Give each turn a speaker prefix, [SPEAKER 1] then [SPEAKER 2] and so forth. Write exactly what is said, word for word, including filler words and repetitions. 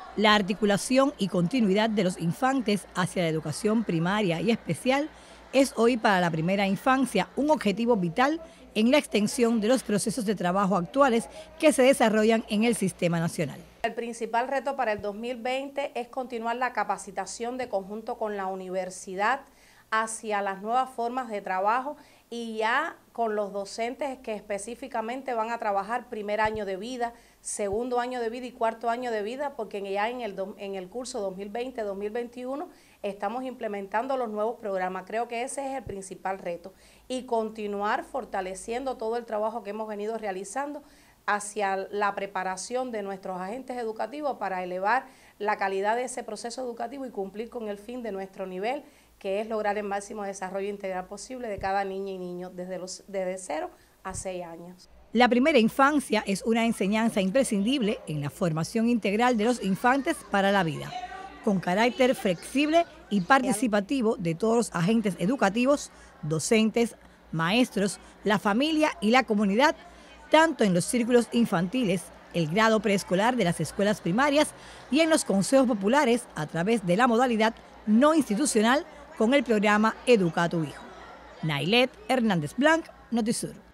[SPEAKER 1] La articulación y continuidad de los infantes hacia la educación primaria y especial es hoy para la primera infancia un objetivo vital en la extensión de los procesos de trabajo actuales que se desarrollan en el sistema nacional.
[SPEAKER 2] El principal reto para el dos mil veinte es continuar la capacitación de conjunto con la universidad hacia las nuevas formas de trabajo y ya con los docentes que específicamente van a trabajar primer año de vida, segundo año de vida y cuarto año de vida, porque ya en el, en el curso dos mil veinte dos mil veintiuno estamos implementando los nuevos programas. Creo que ese es el principal reto y continuar fortaleciendo todo el trabajo que hemos venido realizando hacia la preparación de nuestros agentes educativos para elevar la calidad de ese proceso educativo y cumplir con el fin de nuestro nivel, que es lograr el máximo desarrollo integral posible de cada niña y niño desde, los, desde cero a seis años.
[SPEAKER 1] La primera infancia es una enseñanza imprescindible en la formación integral de los infantes para la vida, con carácter flexible y participativo de todos los agentes educativos, docentes, maestros, la familia y la comunidad, tanto en los círculos infantiles, el grado preescolar de las escuelas primarias y en los consejos populares a través de la modalidad no institucional con el programa Educa a tu Hijo. Nailet Hernández Blanc, Notisur.